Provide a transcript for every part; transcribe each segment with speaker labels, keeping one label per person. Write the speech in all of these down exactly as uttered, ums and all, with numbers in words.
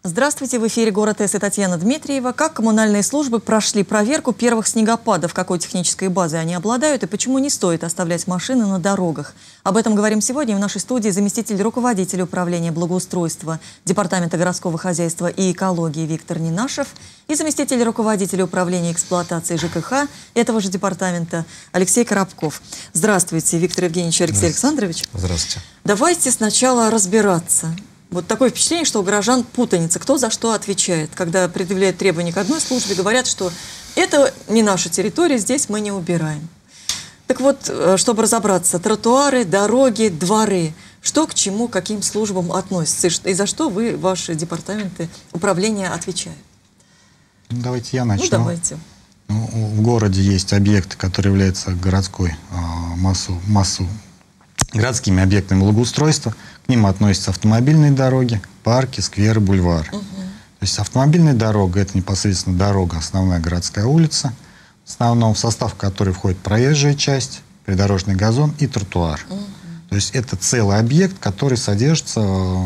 Speaker 1: Здравствуйте, в эфире «Город С» и Татьяна Дмитриева. Как коммунальные службы прошли проверку первых снегопадов, какой технической базой они обладают и почему не стоит оставлять машины на дорогах? Об этом говорим сегодня. В нашей студии заместитель руководителя управления благоустройства Департамента городского хозяйства и экологии Виктор Ненашев и заместитель руководителя управления эксплуатации ЖКХ этого же департамента Алексей Коробков. Здравствуйте, Виктор Евгеньевич и Алексей Александрович.
Speaker 2: Здравствуйте.
Speaker 1: Давайте сначала разбираться. Вот такое впечатление, что у горожан путаница, кто за что отвечает. Когда предъявляют требования к одной службе, говорят, что это не наша территория, здесь мы не убираем. Так вот, чтобы разобраться, тротуары, дороги, дворы, что к чему, каким службам относятся, и за что вы, ваши департаменты управления отвечают?
Speaker 3: Ну, давайте я начну.
Speaker 1: Ну, давайте.
Speaker 3: Ну, в городе есть объекты, которые являются городской а, массу, массу, городскими объектами благоустройства. К ним относятся автомобильные дороги, парки, скверы, бульвары. Угу. То есть автомобильная дорога — это непосредственно дорога, основная городская улица, в основном в состав которой входит проезжая часть, придорожный газон и тротуар. Угу. То есть это целый объект, который содержится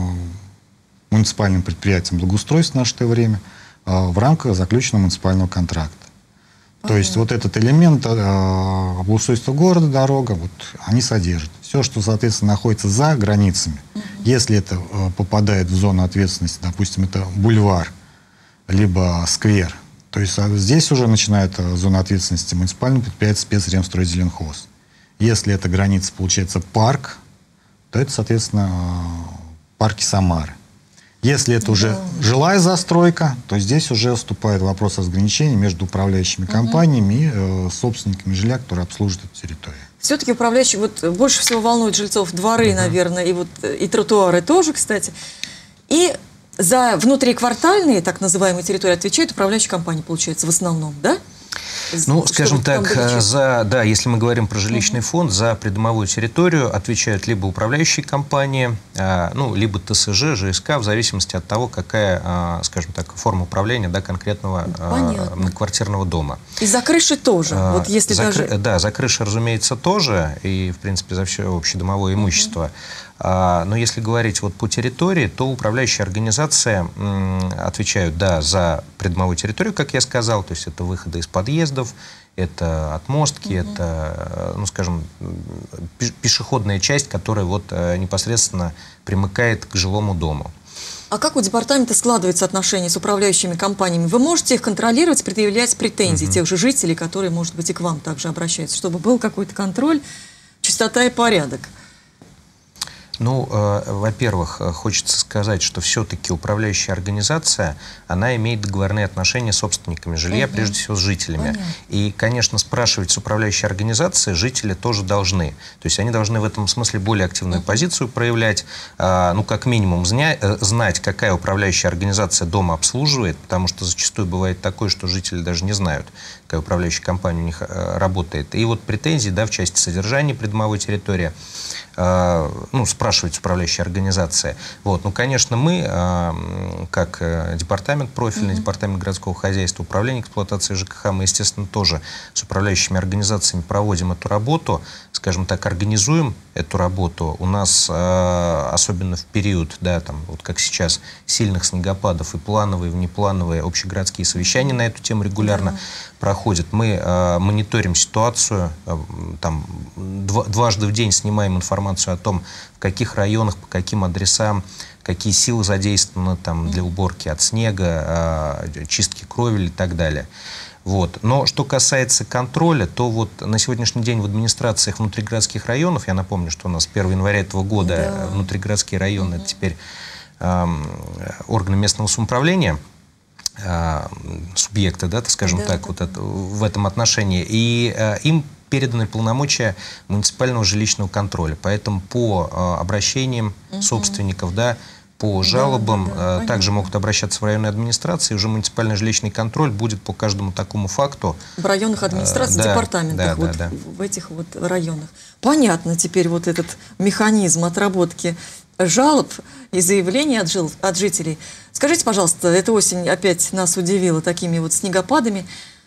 Speaker 3: муниципальным предприятием благоустройства в наше время в рамках заключенного муниципального контракта. Понятно. То есть вот этот элемент благоустройства города, дорога, вот, они содержат. Все, что, соответственно, находится за границами, угу. если это попадает в зону ответственности, допустим, это бульвар, либо сквер, то есть здесь уже начинает зона ответственности муниципального предприятия спецремстройзеленхоз. Если это граница, получается, парк, то это, соответственно, парки Самары. Если это уже да. жилая застройка, то здесь уже вступает вопрос о разграничении между управляющими угу. компаниями и э, собственниками жилья, которые обслуживают эту территорию. Все-таки
Speaker 1: управляющие, вот больше всего волнуют жильцов дворы, угу. наверное, и, вот, и тротуары тоже, кстати. И за внутриквартальные, так называемые территории, отвечают управляющие компании, получается, в основном, да?
Speaker 2: Ну, скажем так, за, да, если мы говорим про жилищный фонд, за придомовую территорию отвечают либо управляющие компании, а, ну, либо ТСЖ, ЖСК, в зависимости от того, какая, а, скажем так, форма управления, да, конкретного а, многоквартирного дома. И за крыши тоже? А, вот если за, даже... Да, за крыши, разумеется, тоже, и, в принципе, за все общедомовое имущество. Uh-huh. Но если говорить вот по территории, то управляющие организации отвечают, да, за придомовую территорию, как я сказал, то есть это выходы из подъездов, это отмостки, mm-hmm. это, ну, скажем, пешеходная часть, которая вот непосредственно примыкает к жилому дому.
Speaker 1: А как у департамента складываются отношения с управляющими компаниями? Вы можете их контролировать, предъявлять претензии mm-hmm. тех же жителей, которые, может быть, и к вам также обращаются, чтобы был какой-то контроль, чистота и порядок?
Speaker 2: Ну, э, во-первых, хочется сказать, что все-таки управляющая организация, она имеет договорные отношения с собственниками жилья, угу. прежде всего с жителями. Понятно. И, конечно, спрашивать с управляющей организацией жители тоже должны. То есть они должны в этом смысле более активную угу. позицию проявлять, э, ну, как минимум, зня, э, знать, какая управляющая организация дома обслуживает, потому что зачастую бывает такое, что жители даже не знают, какая управляющая компания у них э, работает. И вот претензии, да, в части содержания придомовой территории, ну, спрашивать управляющая организация. Вот. Ну, конечно, мы, как департамент профильный, mm-hmm. департамент городского хозяйства, управление эксплуатацией ЖКХ, мы, естественно, тоже с управляющими организациями проводим эту работу, скажем так, организуем эту работу. У нас, особенно в период, да, там, вот как сейчас, сильных снегопадов, и плановые, и внеплановые общегородские совещания на эту тему регулярно mm-hmm. проходят. Мы мониторим ситуацию, там, дважды в день снимаем информацию о том, в каких районах, по каким адресам, какие силы задействованы там, для уборки от снега, чистки кровель и так далее. Вот. Но что касается контроля, то вот на сегодняшний день в администрациях внутригородских районов, я напомню, что у нас с первого января этого года да. внутригородские районы, это теперь э, органы местного самоуправления, э, субъекты, да, так скажем да, так, да. Вот это, в этом отношении, и э, им переданы полномочия муниципального жилищного контроля. Поэтому по э, обращениям угу. собственников, да, по жалобам да, да, да, э, также могут обращаться в районные администрации. Уже муниципальный жилищный контроль будет по каждому такому факту.
Speaker 1: В районных администрациях, э, департаментах, да, вот, да, да. в этих вот районах. Понятно теперь вот этот механизм отработки жалоб и заявлений от, жил, от жителей. Скажите, пожалуйста, эта осень опять нас удивила такими вот снегопадами.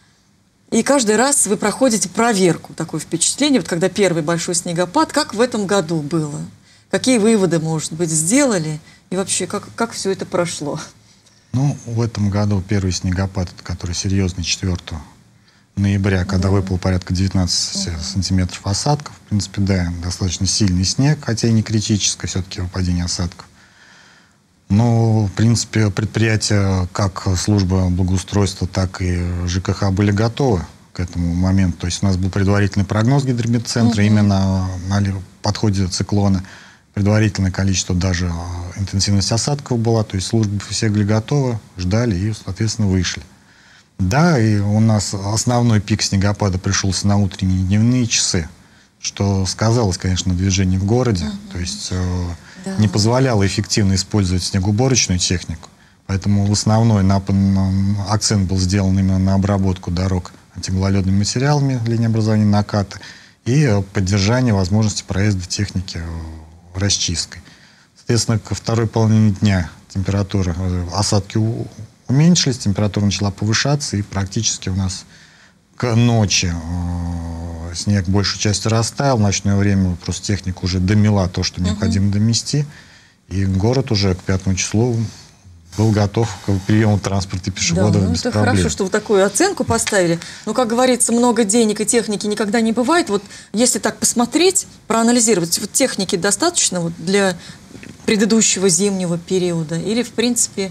Speaker 1: И каждый раз вы проходите проверку, такое впечатление, вот когда первый большой снегопад, как в этом году было? Какие выводы, может быть, сделали? И вообще, как, как все это прошло?
Speaker 3: Ну, в этом году первый снегопад, который серьезный, четвёртого ноября, когда да. выпало порядка девятнадцать угу. сантиметров осадков. В принципе, да, достаточно сильный снег, хотя и не критическое все-таки выпадение осадков. Но, в принципе, предприятия, как служба благоустройства, так и ЖКХ были готовы к этому моменту. То есть у нас был предварительный прогноз гидрометцентра угу. именно на подходе циклона. Предварительное количество даже интенсивность осадков была. То есть службы все были готовы, ждали и, соответственно, вышли. Да, и у нас основной пик снегопада пришелся на утренние и дневные часы, что сказалось, конечно, на движении в городе. Угу. То есть э, да. не позволяло эффективно использовать снегоуборочную технику. Поэтому в основной на, на, акцент был сделан именно на обработку дорог антигололедными материалами, линии образования наката, и э, поддержание возможности проезда техники э, расчисткой. Соответственно, ко второй половине дня температура, э, осадки у, уменьшились, температура начала повышаться, и практически у нас к ночи э, снег большей частью растаял. В ночное время просто техника уже домела то, что необходимо uh-huh. домести. И город уже к пятому числу был готов к приему транспорта и пешеходов
Speaker 1: да, ну
Speaker 3: без
Speaker 1: это
Speaker 3: проблем.
Speaker 1: Хорошо, что вы такую оценку поставили. Но, как говорится, много денег и техники никогда не бывает. Вот если так посмотреть, проанализировать, вот техники достаточно вот для предыдущего зимнего периода? Или, в принципе...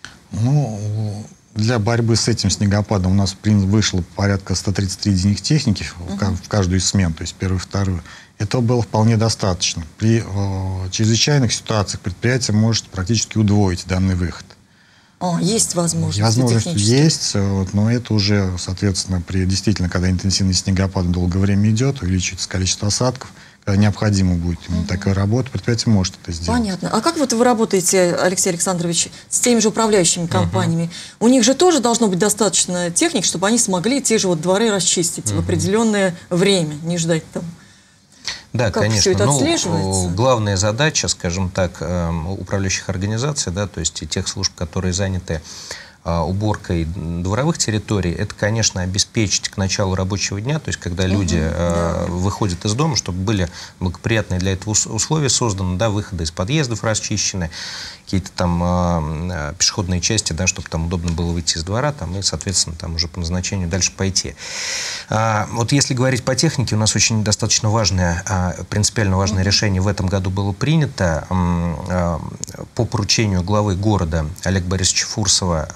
Speaker 3: Ну, для борьбы с этим снегопадом у нас вышло порядка ста тридцати единиц техники uh-huh. в каждую из смен, то есть первую и вторую. Этого было вполне достаточно. При э, чрезвычайных ситуациях предприятие может практически удвоить данный выход.
Speaker 1: О, есть возможность.
Speaker 3: Возможность есть, вот, но это уже, соответственно, при действительно, когда интенсивность снегопада долгое время идет, увеличивается количество осадков, когда необходимо будет именно угу. такая работа, предприятие может это сделать.
Speaker 1: Понятно. А как вот вы работаете, Алексей Александрович, с теми же управляющими компаниями? Угу. У них же тоже должно быть достаточно техник, чтобы они смогли те же вот дворы расчистить угу. в определенное время, не ждать там.
Speaker 2: Да,
Speaker 1: как
Speaker 2: конечно.
Speaker 1: Все это
Speaker 2: ну, главная задача, скажем так, управляющих организаций, да, то есть и тех служб, которые заняты уборкой дворовых территорий, это, конечно, обеспечить к началу рабочего дня, то есть когда люди uh-huh, э, yeah. выходят из дома, чтобы были благоприятные для этого условия созданы, да, выходы из подъездов расчищены, какие-то там э, пешеходные части, да, чтобы там удобно было выйти из двора, там, и, соответственно, там уже по назначению дальше пойти. А, вот если говорить по технике, у нас очень достаточно важное, а, принципиально важное uh-huh. решение в этом году было принято а, по поручению главы города Олега Борисовича Фурсова.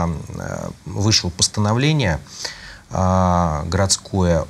Speaker 2: Вышло постановление а, городское,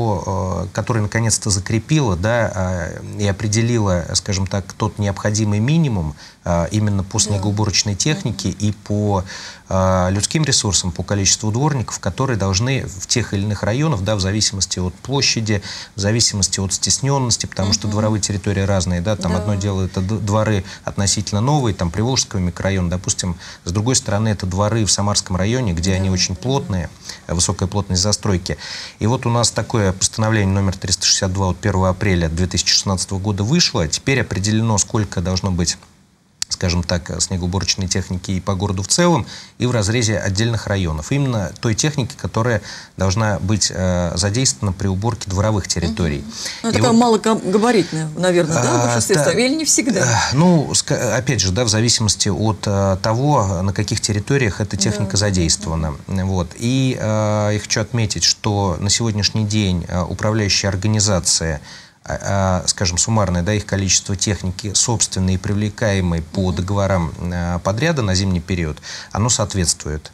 Speaker 2: о, которое наконец-то закрепило, да, а, и определило, скажем так, тот необходимый минимум а, именно по снегоуборочной технике и по а, людским ресурсам, по количеству дворников, которые должны в тех или иных районах, да, в зависимости от площади, в зависимости от стесненности, потому uh-huh. что дворовые территории разные, да, там да. одно дело это дворы относительно новые, там Приволжского микрорайона, допустим, с другой стороны это дворы в Самарском районе, где да. они очень плотные, высокая плотность застройки. И вот у нас такое постановление номер триста шестьдесят два от первого апреля две тысячи шестнадцатого года вышло. Теперь определено, сколько должно быть, скажем так, снегоуборочной техники и по городу в целом, и в разрезе отдельных районов. Именно той техники, которая должна быть э, задействована при уборке дворовых территорий. Mm-hmm. Ну, такая
Speaker 1: вот, малогабаритная, наверное, а, да, в большинстве да, или не всегда?
Speaker 2: Э, ну, опять же, да, в зависимости от э, того, на каких территориях эта техника да. задействована. Mm-hmm. Вот. И э, я хочу отметить, что на сегодняшний день э, управляющие организации, скажем, суммарное, да, их количество техники, собственной и привлекаемой по договорам подряда на зимний период, оно соответствует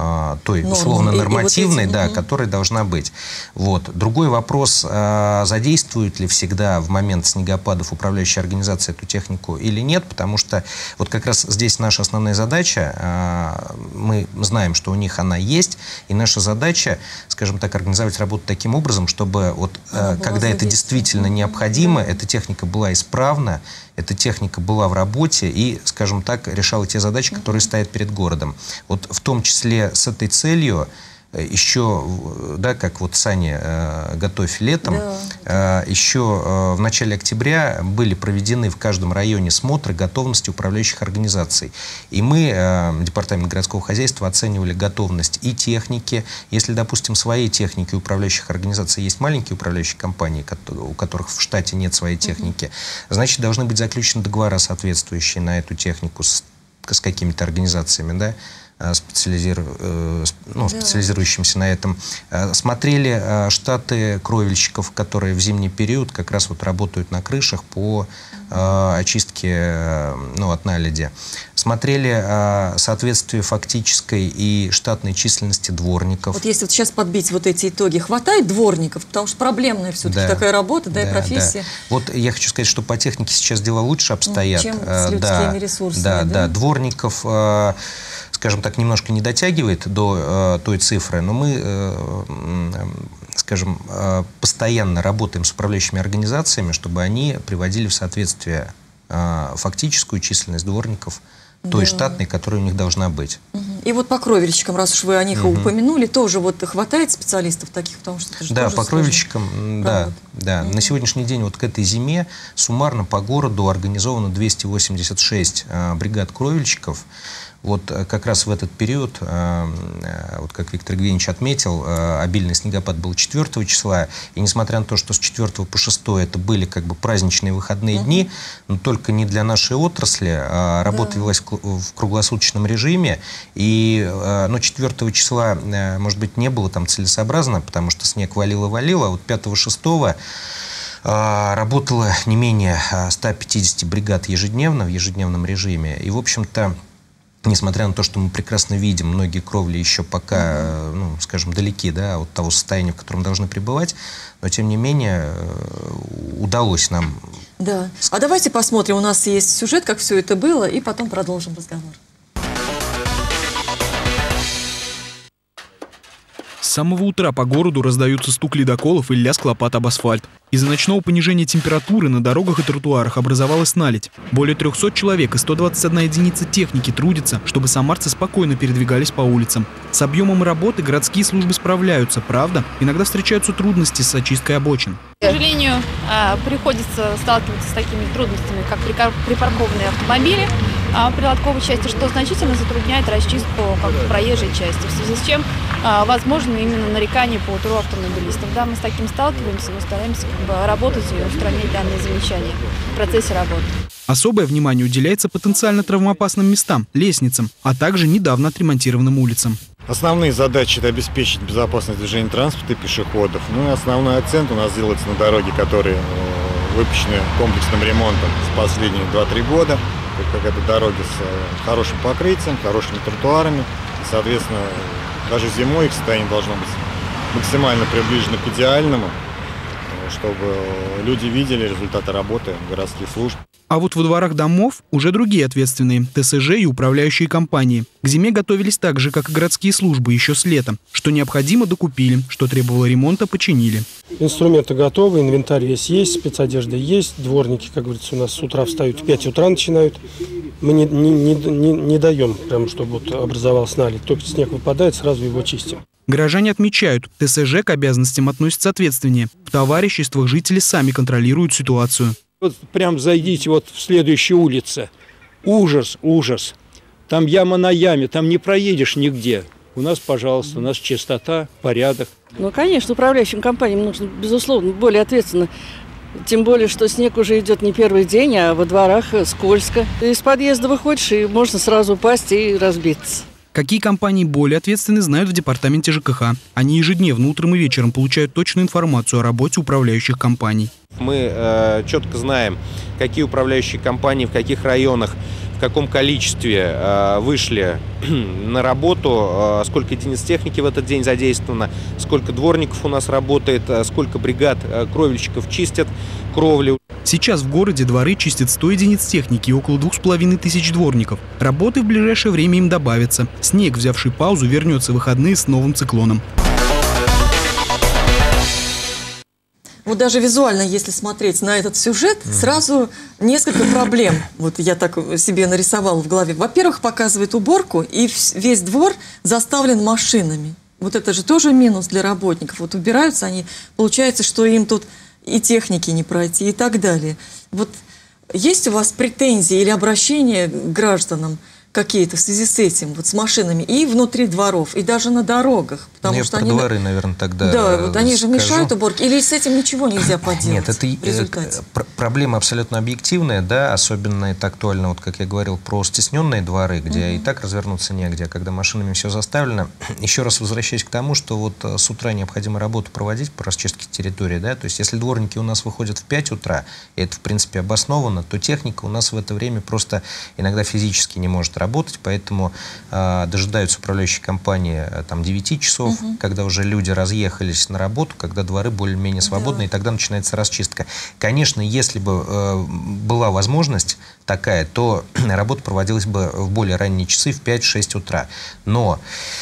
Speaker 2: той условно-нормативной, вот да, угу. которая должна быть. Вот. Другой вопрос, а, задействуют ли всегда в момент снегопадов управляющая организация эту технику или нет, потому что вот как раз здесь наша основная задача, а, мы знаем, что у них она есть, и наша задача, скажем так, организовать работу таким образом, чтобы вот, а, когда это действительно необходимо, да. эта техника была исправна, эта техника была в работе и, скажем так, решала те задачи, которые стоят перед городом. Вот в том числе с этой целью еще, да, как вот сани э, «Готовь летом», да. э, еще э, в начале октября были проведены в каждом районе смотры готовности управляющих организаций. И мы, э, Департамент городского хозяйства, оценивали готовность и техники. Если, допустим, своей техники управляющих организаций есть маленькие управляющие компании, у которых в штате нет своей техники, mm-hmm. значит, должны быть заключены договора, соответствующие на эту технику с, с какими-то организациями, да? специализиру... ну, специализирующимся на этом. Смотрели штаты кровельщиков, которые в зимний период как раз вот работают на крышах по очистке, ну, от наледи. Смотрели соответствие фактической и штатной численности дворников.
Speaker 1: Вот если вот сейчас подбить вот эти итоги, хватает дворников? Потому что проблемная все-таки да, такая работа, да, да и профессия. Да.
Speaker 2: Вот я хочу сказать, что по технике сейчас дела лучше обстоят.
Speaker 1: Чем с людскими
Speaker 2: да,
Speaker 1: ресурсами.
Speaker 2: Да,
Speaker 1: да,
Speaker 2: да, дворников, скажем так, немножко не дотягивает до той цифры, но мы, скажем, постоянно работаем с управляющими организациями, чтобы они приводили в соответствие фактическую численность дворников той да. штатной, которая у них должна быть.
Speaker 1: Угу. И вот по кровельщикам, раз уж вы о них угу. упомянули, тоже вот хватает специалистов таких, потому что это же
Speaker 2: да,
Speaker 1: тоже
Speaker 2: по кровельщикам, да, да. Угу. На сегодняшний день вот к этой зиме суммарно по городу организовано двести восемьдесят шесть а, бригад кровельщиков. Вот как раз в этот период, вот как Виктор Евгеньевич отметил, обильный снегопад был четвёртого числа, и несмотря на то, что с четвёртого по шестое это были как бы праздничные выходные uh-huh. дни, но только не для нашей отрасли, а работа да. велась в круглосуточном режиме, и ну, четвёртого числа, может быть, не было там целесообразно, потому что снег валило-валило, а вот пятого-шестого работало не менее ста пятидесяти бригад ежедневно, в ежедневном режиме, и, в общем-то, несмотря на то, что мы прекрасно видим, многие кровли еще пока, ну, скажем, далеки, да, от того состояния, в котором должны пребывать, но, тем не менее, удалось нам...
Speaker 1: Да. А давайте посмотрим, у нас есть сюжет, как все это было, и потом продолжим разговор.
Speaker 4: С самого утра по городу раздаются стук ледоколов и лязг лопат об асфальт. Из-за ночного понижения температуры на дорогах и тротуарах образовалась наледь. Более трёхсот человек и ста двадцати одной единицы техники трудятся, чтобы самарцы спокойно передвигались по улицам. С объемом работы городские службы справляются, правда, иногда встречаются трудности с очисткой обочин.
Speaker 5: К сожалению, приходится сталкиваться с такими трудностями, как припаркованные автомобили в прилотковой части, что значительно затрудняет расчистку как бы проезжей части, в связи с чем возможно именно нарекание по утру автомобилистов. Да, мы с таким сталкиваемся, мы стараемся как бы работать и устранять данные замечания в процессе работы.
Speaker 4: Особое внимание уделяется потенциально травмоопасным местам, лестницам, а также недавно отремонтированным улицам.
Speaker 6: Основные задачи – это обеспечить безопасность движения транспорта и пешеходов. Ну и основной акцент у нас делается на дороге, которые выпущены комплексным ремонтом с последние два-три года. Как это дороги с хорошим покрытием, хорошими тротуарами. И, соответственно, даже зимой их состояние должно быть максимально приближено к идеальному, чтобы люди видели результаты работы городских служб.
Speaker 4: А вот во дворах домов уже другие ответственные – ТСЖ и управляющие компании. К зиме готовились так же, как и городские службы еще с лета. Что необходимо, докупили, что требовало ремонта, починили.
Speaker 7: Инструменты готовы, инвентарь весь есть, спецодежда есть. Дворники, как говорится, у нас с утра встают, в пять утра начинают. Мы не, не, не, не, не даем, прям, чтобы вот образовался наледь. Только снег выпадает, сразу его чистим.
Speaker 4: Горожане отмечают, ТСЖ к обязанностям относятся ответственнее. В товариществах жители сами контролируют ситуацию.
Speaker 8: Вот прям зайдите вот в следующую улицу. Ужас, ужас. Там яма на яме, там не проедешь нигде. У нас, пожалуйста, у нас чистота, порядок.
Speaker 9: Ну, конечно, управляющим компаниям нужно, безусловно, более ответственно. Тем более, что снег уже идет не первый день, а во дворах скользко. Из подъезда выходишь, и можно сразу упасть и разбиться.
Speaker 4: Какие компании более ответственны, знают в департаменте ЖКХ. Они ежедневно утром и вечером получают точную информацию о работе управляющих компаний.
Speaker 10: Мы э, четко знаем, какие управляющие компании, в каких районах, в каком количестве э, вышли на работу, э, сколько единиц техники в этот день задействовано, сколько дворников у нас работает, э, сколько бригад э, кровельщиков чистят кровлю.
Speaker 4: Сейчас в городе дворы чистят сто единиц техники и около двух с половиной тысяч дворников. Работы в ближайшее время им добавится. Снег, взявший паузу, вернется в выходные с новым циклоном.
Speaker 1: Вот даже визуально, если смотреть на этот сюжет, mm-hmm. сразу несколько проблем. Вот я так себе нарисовала в голове. Во-первых, показывает уборку, и весь двор заставлен машинами. Вот это же тоже минус для работников. Вот убираются они, получается, что им тут и техники не пройти, и так далее. Вот есть у вас претензии или обращения к гражданам какие-то в связи с этим, вот с машинами, и внутри дворов, и даже на дорогах? Потому
Speaker 2: ну,
Speaker 1: что
Speaker 2: я про
Speaker 1: они...
Speaker 2: дворы, наверное, тогда
Speaker 1: Да, вот они же
Speaker 2: скажу.
Speaker 1: мешают уборке. Или с этим ничего нельзя поделать?
Speaker 2: Нет, это
Speaker 1: в результате?
Speaker 2: Пр проблема абсолютно объективная, да, особенно это актуально, вот как я говорил, про стесненные дворы, где угу. и так развернуться негде, а когда машинами все заставлено. Еще раз возвращаясь к тому, что вот с утра необходимо работу проводить по расчистке территории, да, то есть если дворники у нас выходят в пять утра, и это, в принципе, обосновано, то техника у нас в это время просто иногда физически не может работать, поэтому э, дожидаются управляющие компании э, там девяти часов, угу. когда уже люди разъехались на работу, когда дворы более-менее свободны, да. и тогда начинается расчистка. Конечно, если бы э, была возможность такая, то работа проводилась бы в более ранние часы, в пять-шесть утра. Но,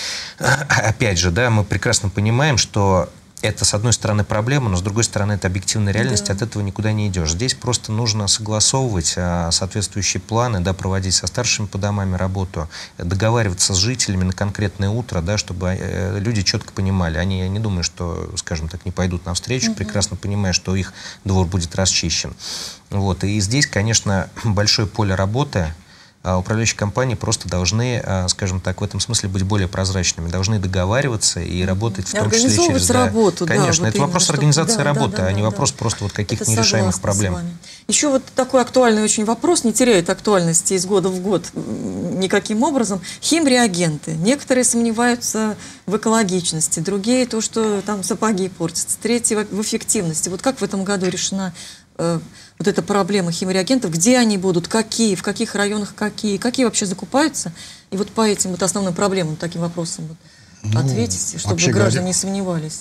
Speaker 2: опять же, да, мы прекрасно понимаем, что это, с одной стороны, проблема, но, с другой стороны, это объективная реальность, да. от этого никуда не идешь. Здесь просто нужно согласовывать а, соответствующие планы, да, проводить со старшими по домам работу, договариваться с жителями на конкретное утро, да, чтобы э, люди четко понимали. Они, я не думаю, что, скажем так, не пойдут навстречу, угу. прекрасно понимая, что их двор будет расчищен. Вот. И здесь, конечно, большое поле работы. Управляющие компании просто должны, скажем так, в этом смысле быть более прозрачными, должны договариваться и работать в том числе через...
Speaker 1: работу,
Speaker 2: Конечно,
Speaker 1: да,
Speaker 2: это
Speaker 1: вот
Speaker 2: вопрос
Speaker 1: именно,
Speaker 2: организации
Speaker 1: чтобы...
Speaker 2: работы,
Speaker 1: да, да,
Speaker 2: а
Speaker 1: да,
Speaker 2: не
Speaker 1: да,
Speaker 2: вопрос
Speaker 1: да.
Speaker 2: просто вот каких-то
Speaker 1: Это
Speaker 2: нерешаемых проблем.
Speaker 1: Еще вот такой актуальный очень вопрос, не теряет актуальности из года в год никаким образом. Химреагенты. Некоторые сомневаются в экологичности, другие то, что там сапоги портятся, третьи в эффективности. Вот как в этом году решена вот эта проблема химреагентов, где они будут, какие, в каких районах какие, какие вообще закупаются, и вот по этим вот основным проблемам, таким вопросам вот ну, ответите, чтобы граждане говоря, не сомневались.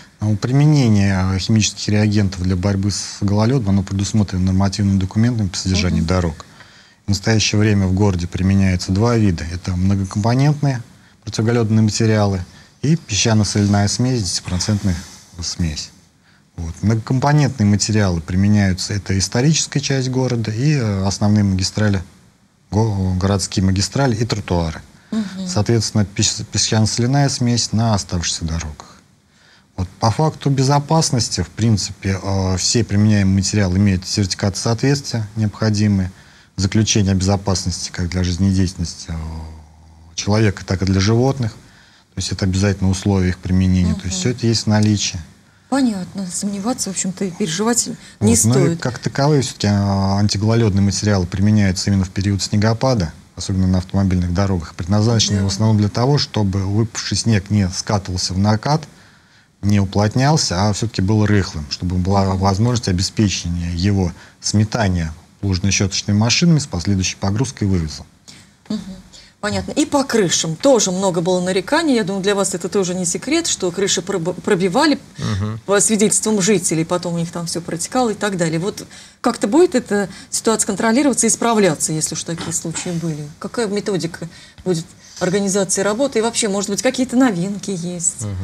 Speaker 3: Применение химических реагентов для борьбы с гололедом, оно предусмотрено нормативными документами по содержанию угу. дорог. В настоящее время в городе применяются два вида. Это многокомпонентные противогололедные материалы и песчано-соляная смесь, десятипроцентная смесь. Вот. Многокомпонентные материалы применяются, это историческая часть города и основные магистрали, городские магистрали и тротуары. Угу. Соответственно, песчано-соляная смесь на оставшихся дорогах. Вот. По факту безопасности, в принципе, все применяемые материалы имеют сертификаты соответствия необходимые, заключение о безопасности как для жизнедеятельности человека, так и для животных. То есть это обязательно условия их применения. Угу. То есть все это есть в наличии.
Speaker 1: Понятно. Сомневаться, в общем-то, и переживать не
Speaker 3: вот,
Speaker 1: стоит.
Speaker 3: Ну, и как таковые все-таки антигололедные материалы применяются именно в период снегопада, особенно на автомобильных дорогах, предназначены да. в основном для того, чтобы выпавший снег не скатывался в накат, не уплотнялся, а все-таки был рыхлым, чтобы была возможность обеспечения его сметания лужно-щеточными машинами с последующей погрузкой и вывозом.
Speaker 1: Угу. Понятно. И по крышам тоже много было нареканий. Я думаю, для вас это тоже не секрет, что крыши пробивали угу. по свидетельствам жителей, потом у них там все протекало и так далее. Вот как-то будет эта ситуация контролироваться и исправляться, если уж такие случаи были? Какая методика будет организации работы? И вообще, может быть, какие-то новинки есть?
Speaker 2: Угу.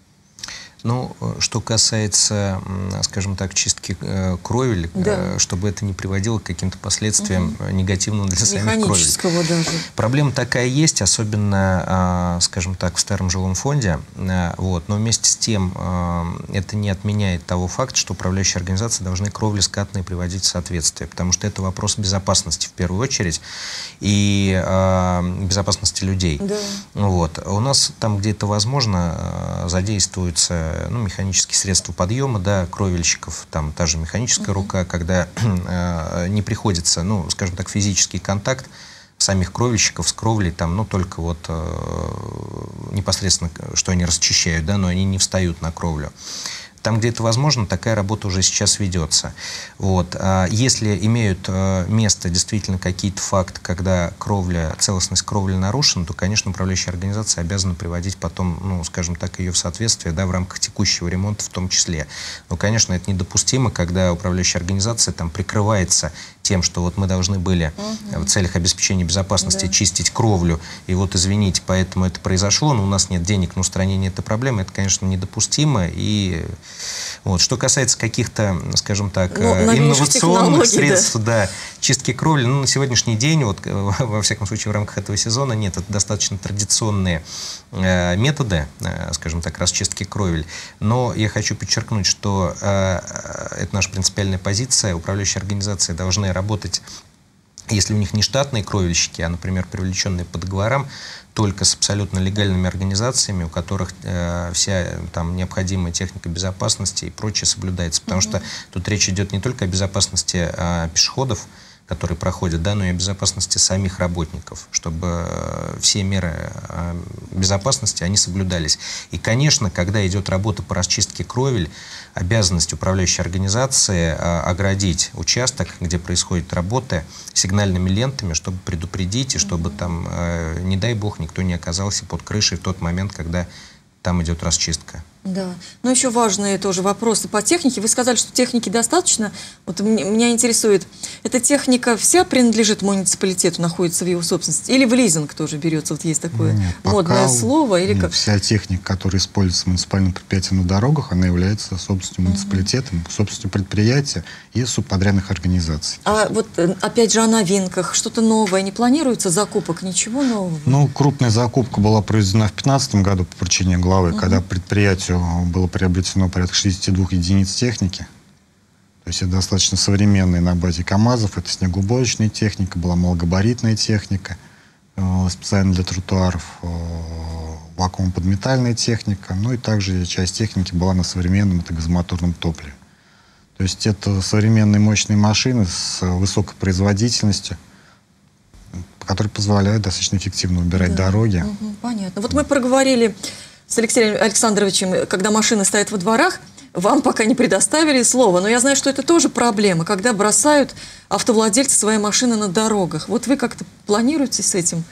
Speaker 2: Ну, что касается, скажем так, чистки э, кровель, да. э, чтобы это не приводило к каким-то последствиям угу. негативным для самих кровель.
Speaker 1: Даже.
Speaker 2: Проблема такая есть, особенно, э, скажем так, в старом жилом фонде. Э, вот. Но вместе с тем э, это не отменяет того факта, что управляющие организации должны кровли скатные приводить в соответствие, потому что это вопрос безопасности в первую очередь и э, безопасности людей. Да. Вот. У нас там, где это возможно, э, задействуются ну, механические средства подъема, да, кровельщиков, там та же механическая uh-huh. рука, когда э, не приходится, ну, скажем так, физический контакт самих кровельщиков с кровлей, там, ну, только вот э, непосредственно, что они расчищают, да, но они не встают на кровлю. Там, где это возможно, такая работа уже сейчас ведется. Вот. А если имеют э, место действительно какие-то факты, когда кровля, целостность кровли нарушена, то, конечно, управляющая организация обязана приводить потом, ну, скажем так, ее в соответствие, да, в рамках текущего ремонта в том числе. Но, конечно, это недопустимо, когда управляющая организация там прикрывается тем, что вот мы должны были угу. в целях обеспечения безопасности да. чистить кровлю, и вот, извините, поэтому это произошло, но у нас нет денег на устранение этой проблемы, это, конечно, недопустимо. И вот. Что касается каких-то, скажем так, ну, инновационных средств да. Да, чистки кровли, ну, на сегодняшний день, вот, во всяком случае, в рамках этого сезона нет, это достаточно традиционные э, методы, э, скажем так, расчистки кровель. Но я хочу подчеркнуть, что э, это наша принципиальная позиция, управляющие организации должны работать если у них не штатные кровельщики, а, например, привлеченные по договорам, только с абсолютно легальными организациями, у которых э, вся там необходимая техника безопасности и прочее соблюдается. Потому mm-hmm. что тут речь идет не только о безопасности э, пешеходов, которые проходят, да, но и о безопасности самих работников, чтобы э, все меры э, безопасности, они соблюдались. И, конечно, когда идет работа по расчистке кровель, обязанность управляющей организации э, оградить участок, где происходит работа, сигнальными лентами, чтобы предупредить, и чтобы там, э, не дай бог, никто не оказался под крышей в тот момент, когда там идет расчистка.
Speaker 1: Да. Но еще важные тоже вопросы по технике. Вы сказали, что техники достаточно. Вот меня интересует, эта техника вся принадлежит муниципалитету, находится в его собственности? Или в лизинг тоже берется? Вот есть такое
Speaker 3: нет,
Speaker 1: модное слово? Или
Speaker 3: нет,
Speaker 1: как?
Speaker 3: Вся техника, которая используется муниципальным предприятием на дорогах, она является собственностью муниципалитета, угу. собственностью предприятия и субподрядных организаций.
Speaker 1: А вот опять же о новинках. Что-то новое не планируется? Закупок? Ничего нового?
Speaker 3: Ну, крупная закупка была произведена в две тысячи пятнадцатом году по поручению главы, угу. когда предприятию было приобретено порядка шестидесяти двух единиц техники. То есть это достаточно современные на базе КАМАЗов. Это снегоуборочная техника, была малогабаритная техника, э, специально для тротуаров, э, вакуумоподметальная техника. Ну и также часть техники была на современном, это газомоторном топливе. То есть это современные мощные машины с высокой производительностью, которые позволяют достаточно эффективно убирать да. дороги.
Speaker 1: Угу, понятно. Вот мы проговорили с Алексеем Александровичем, когда машины стоят во дворах, вам пока не предоставили слово, но я знаю, что это тоже проблема, когда бросают автовладельцы свои машины на дорогах. Вот вы как-то планируете с этим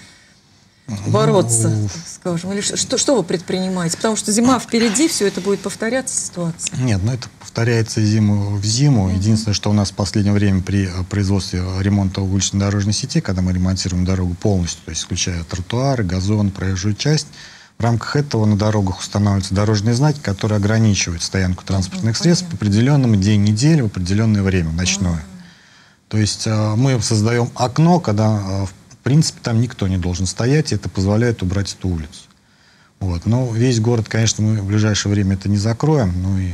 Speaker 1: бороться, ну, так скажем? Или что, что вы предпринимаете? Потому что зима впереди, все это будет повторяться ситуация.
Speaker 3: Нет, ну это повторяется зиму в зиму. Uh-huh. Единственное, что у нас в последнее время при производстве ремонта улично-дорожной сети, когда мы ремонтируем дорогу полностью, то есть исключая тротуары, газон, проезжую часть, в рамках этого на дорогах устанавливаются дорожные знаки, которые ограничивают стоянку транспортных uh-huh, средств понятно. По определенному день недели, в определенное время, ночное. Uh-huh. То есть э, мы создаем окно, когда, э, в принципе, там никто не должен стоять, и это позволяет убрать эту улицу. Вот. Но весь город, конечно, мы в ближайшее время это не закроем. Ну и...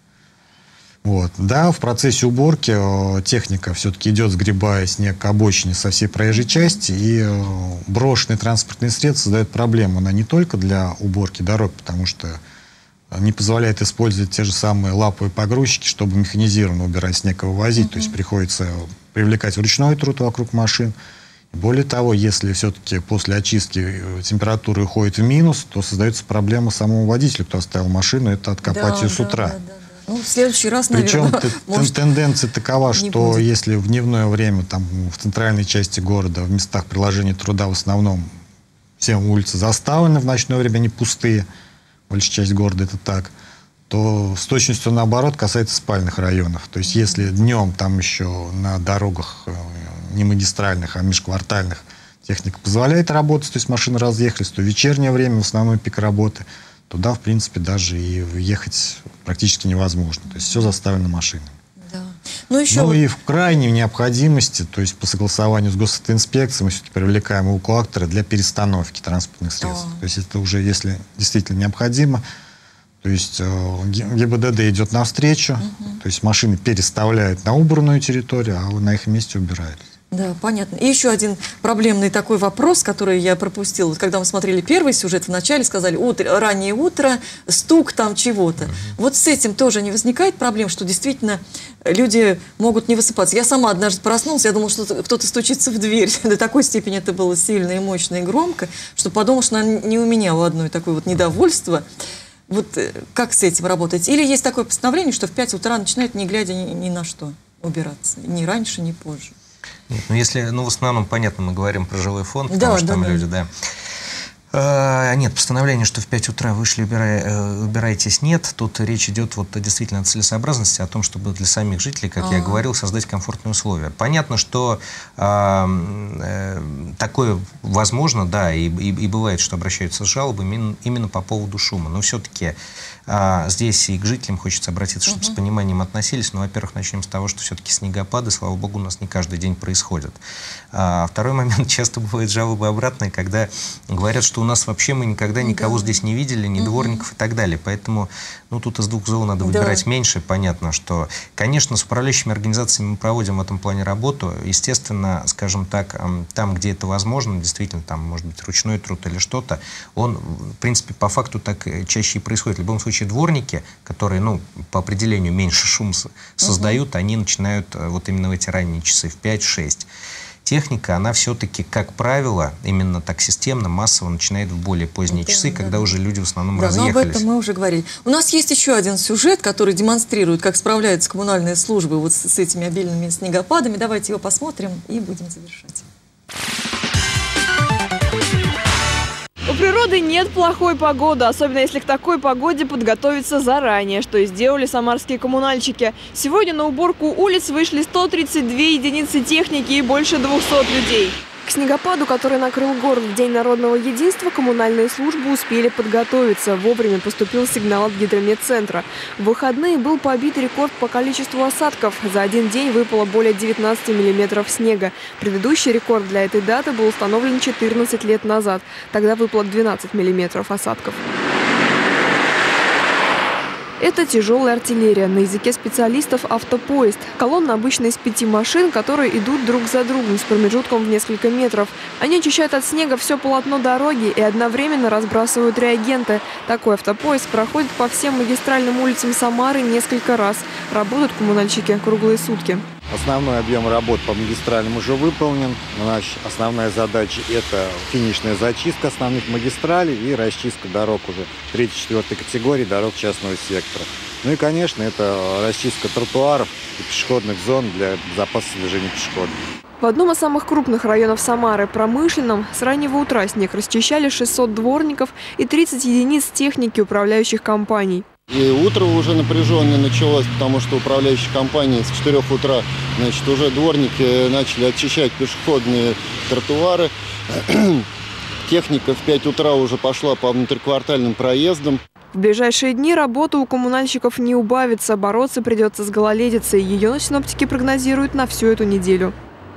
Speaker 3: вот. Да, в процессе уборки э, техника все-таки идет, сгребая снег к обочине со всей проезжей части, и э, брошенные транспортные средства создают проблему. Она не только для уборки дорог, потому что не позволяет использовать те же самые лаповые погрузчики, чтобы механизированно убирать снег и вывозить. Mm-hmm. То есть приходится привлекать вручной труд вокруг машин. Более того, если все-таки после очистки температура уходит в минус, то создается проблема самому водителю, кто оставил машину, это откопать да, ее с утра. Да, да, да.
Speaker 1: Ну, в следующий раз,
Speaker 3: Причем
Speaker 1: наверное, может,
Speaker 3: тенденция такова, что
Speaker 1: будет.
Speaker 3: Если в дневное время там, в центральной части города, в местах приложения труда в основном все улицы заставлены, в ночное время они пустые, большая часть города это так, то с точностью наоборот касается спальных районов. То есть если днем там еще на дорогах не магистральных, а межквартальных техника позволяет работать, то есть машины разъехались, то в вечернее время, в основном пик работы, туда, в принципе, даже и ехать практически невозможно. То есть все заставлено машинами.
Speaker 1: Да. Ну, еще
Speaker 3: ну
Speaker 1: вот...
Speaker 3: и в крайней необходимости, то есть по согласованию с госавтоинспекцией, мы все-таки привлекаем эвакуаторы для перестановки транспортных средств. А. То есть это уже, если действительно необходимо, то есть э, ГИБДД идет навстречу, угу. то есть машины переставляют на убранную территорию, а на их месте убирают.
Speaker 1: Да, понятно. И еще один проблемный такой вопрос, который я пропустила. Вот когда мы смотрели первый сюжет, вначале сказали, утро, раннее утро, стук там чего-то. Uh-huh. Вот с этим тоже не возникает проблем, что действительно люди могут не высыпаться. Я сама однажды проснулась, я думала, что кто-то стучится в дверь. До такой степени это было сильно и мощно и громко, что подумала, что не у меня у одной такое вот недовольство. Вот как с этим работать? Или есть такое постановление, что в пять утра начинают, не глядя ни, ни на что, убираться? Ни раньше, ни позже.
Speaker 2: Нет, ну если, ну в основном, понятно, мы говорим про жилой фонд,
Speaker 1: да,
Speaker 2: потому что
Speaker 1: да,
Speaker 2: там
Speaker 1: да.
Speaker 2: люди, да. А, нет, постановления, что в пять утра вышли, убирай, убирайтесь, нет. Тут речь идет вот действительно о целесообразности, о том, чтобы для самих жителей, как А-а-а. я говорил, создать комфортные условия. Понятно, что а, э, такое возможно, да, и, и, и бывает, что обращаются с жалобами именно, именно по поводу шума. Но все-таки а, здесь и к жителям хочется обратиться, чтобы uh-huh. с пониманием относились. Ну, во-первых, начнем с того, что все-таки снегопады, слава богу, у нас не каждый день происходят. А, второй момент, часто бывают жалобы обратные, когда говорят, что у нас вообще мы никогда никого да. здесь не видели, ни угу. дворников и так далее. Поэтому, ну, тут из двух зол надо выбирать да. меньше. Понятно, что, конечно, с управляющими организациями мы проводим в этом плане работу. Естественно, скажем так, там, где это возможно, действительно, там, может быть, ручной труд или что-то, он, в принципе, по факту так чаще и происходит. В любом случае, дворники, которые, ну, по определению меньше шум создают, угу. они начинают вот именно в эти ранние часы, в пять-шесть. Техника, она все-таки, как правило, именно так системно, массово начинает в более поздние да, часы, да, когда да. уже люди в основном да, разъехались. Но об этом
Speaker 1: мы уже говорили. У нас есть еще один сюжет, который демонстрирует, как справляются коммунальные службы вот с, с этими обильными снегопадами. Давайте его посмотрим и будем завершать.
Speaker 11: У природы нет плохой погоды, особенно если к такой погоде подготовиться заранее, что и сделали самарские коммунальщики. Сегодня на уборку улиц вышли сто тридцать две единицы техники и больше двухсот людей. К снегопаду, который накрыл город в День народного единства, коммунальные службы успели подготовиться. Вовремя поступил сигнал от гидрометцентра. В выходные был побит рекорд по количеству осадков. За один день выпало более девятнадцати миллиметров снега. Предыдущий рекорд для этой даты был установлен четырнадцать лет назад. Тогда выпало двенадцать миллиметров осадков. Это тяжелая артиллерия, на языке специалистов автопоезд. Колонна обычно из пяти машин, которые идут друг за другом с промежутком в несколько метров. Они очищают от снега все полотно дороги и одновременно разбрасывают реагенты. Такой автопоезд проходит по всем магистральным улицам Самары несколько раз. Работают коммунальщики круглые сутки.
Speaker 6: Основной объем работ по магистралям уже выполнен. Наша основная задача – это финишная зачистка основных магистралей и расчистка дорог уже третьей-четвертой категории, дорог частного сектора. Ну и, конечно, это расчистка тротуаров и пешеходных зон для безопасности движения пешеходов.
Speaker 11: В одном из самых крупных районов Самары, Промышленном, с раннего утра снег расчищали шестьсот дворников и тридцать единиц техники управляющих компаний.
Speaker 12: И утро уже напряженное началось, потому что управляющие компании с четырёх утра, значит, уже дворники начали очищать пешеходные тротуары. Техника в пять утра уже пошла по внутриквартальным проездам.
Speaker 11: В ближайшие дни работа у коммунальщиков не убавится. Бороться придется с гололедицей. Ее синоптики прогнозируют на всю эту неделю.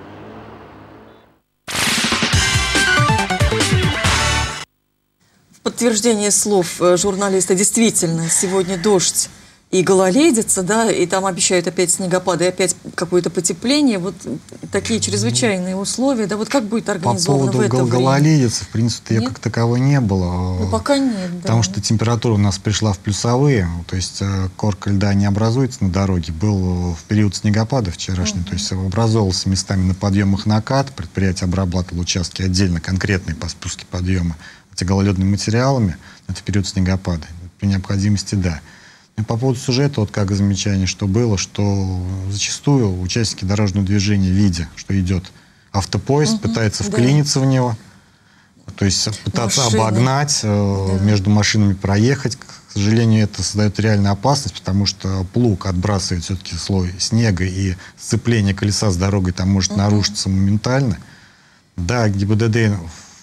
Speaker 1: Подтверждение слов журналиста, действительно, сегодня дождь и гололедица, да, и там обещают опять снегопады, и опять какое-то потепление, вот такие чрезвычайные условия, да, вот как будет организовано
Speaker 3: в это время? По поводу гололедицы, в принципе, ее как таковой не было.
Speaker 1: Ну, пока нет, да.
Speaker 3: Потому что температура у нас пришла в плюсовые, то есть корка льда не образуется на дороге, был в период снегопада вчерашний, угу. то есть образовывался местами на подъемах накат, предприятие обрабатывало участки отдельно, конкретные по спуске подъема, гололедными материалами, это в период снегопада. При необходимости, да. И по поводу сюжета, вот как замечание, что было, что зачастую участники дорожного движения, видя, что идет автопоезд, угу, пытаются да. вклиниться в него, то есть пытаться Машины. обогнать, да. между машинами проехать. К сожалению, это создает реальную опасность, потому что плуг отбрасывает все-таки слой снега, и сцепление колеса с дорогой там может угу. нарушиться моментально. Да, ГИБДД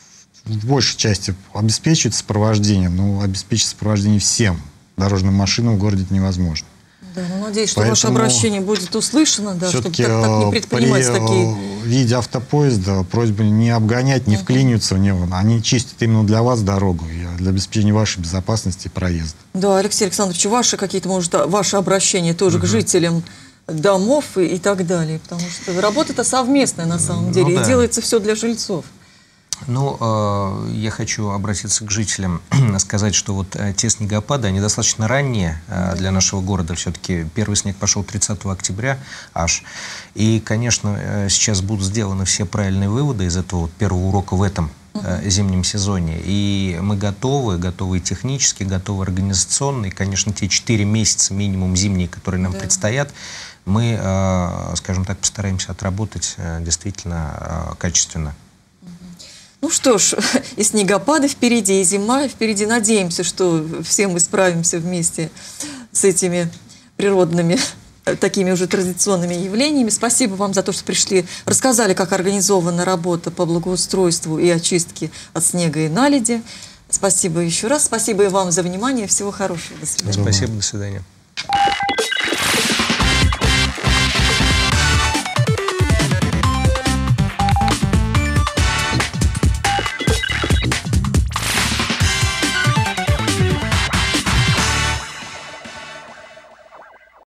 Speaker 3: в большей части обеспечивает сопровождение, но обеспечить сопровождение всем дорожным машинам в городе невозможно.
Speaker 1: Да, ну, надеюсь, что Поэтому ваше обращение будет услышано, да, чтобы так, так не предпринимать
Speaker 3: при
Speaker 1: такие...
Speaker 3: виде автопоезда просьба не обгонять, не uh-huh. вклиниваться в него. Они чистят именно для вас дорогу, для обеспечения вашей безопасности и проезда.
Speaker 1: Да, Алексей Александрович, ваши какие-то, может, ваши обращения тоже uh-huh. к жителям домов и, и так далее, потому что работа-то совместная на самом деле, ну, да. и делается все для жильцов.
Speaker 2: Ну, э, я хочу обратиться к жителям, сказать, что вот э, те снегопады, они достаточно ранние э, для нашего города. Все-таки первый снег пошел тридцатого октября аж. И, конечно, э, сейчас будут сделаны все правильные выводы из этого вот первого урока в этом э, зимнем сезоне. И мы готовы, готовы технически, готовы организационно. И, конечно, те четыре месяца минимум зимние, которые нам да. предстоят, мы, э, скажем так, постараемся отработать э, действительно э, качественно.
Speaker 1: Ну что ж, и снегопады впереди, и зима впереди. Надеемся, что все мы справимся вместе с этими природными, такими уже традиционными явлениями. Спасибо вам за то, что пришли, рассказали, как организована работа по благоустройству и очистке от снега и наледи. Спасибо еще раз. Спасибо и вам за внимание. Всего хорошего. До свидания.
Speaker 2: Спасибо, до свидания.